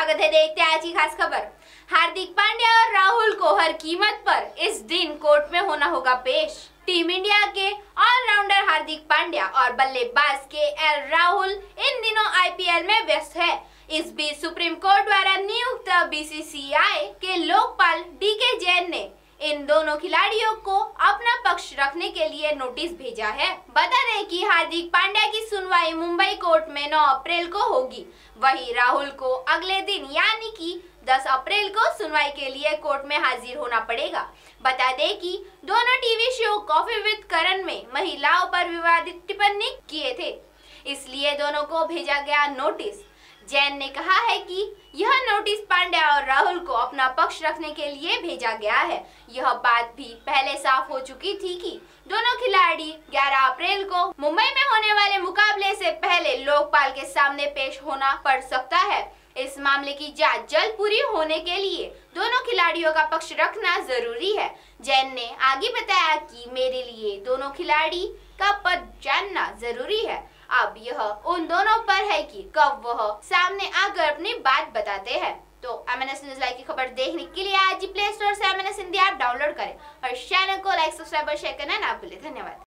स्वागत है। देखते हैं आज की खास खबर। हार्दिक पांड्या और राहुल को हर कीमत पर इस दिन कोर्ट में होना होगा पेश। टीम इंडिया के ऑलराउंडर हार्दिक पांड्या और बल्लेबाज केएल राहुल इन दिनों आईपीएल में व्यस्त है। इस बीच सुप्रीम कोर्ट द्वारा नियुक्त बीसीसीआई के लोकपाल डीके जैन ने इन दोनों खिलाड़ियों को अपना पक्ष रखने के लिए नोटिस भेजा है। बता दें कि हार्दिक पांड्या की सुनवाई मुंबई कोर्ट में 9 अप्रैल को होगी। वहीं राहुल को अगले दिन यानी कि 10 अप्रैल को सुनवाई के लिए कोर्ट में हाजिर होना पड़ेगा। बता दें कि दोनों TV show coffee with Karan में महिलाओं पर विवादित टिप्पणी किए थे, इसलिए दोनों को भेजा गया नोटिस। जैन ने कहा है कि यह नोटिस पांड्या और राहुल को अपना पक्ष रखने के लिए भेजा गया है। यह बात भी पहले साफ हो चुकी थी कि दोनों खिलाड़ी 11 अप्रैल को मुंबई में होने वाले मुकाबले से पहले लोकपाल के सामने पेश होना पड़ सकता है। इस मामले की जांच जल्द पूरी होने के लिए दोनों खिलाड़ियों का पक्ष रखना जरूरी है। जैन ने आगे बताया कि मेरे लिए दोनों खिलाड़ी का पद जानना जरूरी है। अब यह उन दोनों पर है कि कब वह सामने आकर अपनी बात बताते हैं। तो एमएनएस न्यूज लाइव की खबर देखने के लिए आज ही प्ले स्टोर से एमएनएस हिंदी ऐप डाउनलोड करें और चैनल को लाइक, सब्सक्राइब और शेयर करना ना भूलें। धन्यवाद।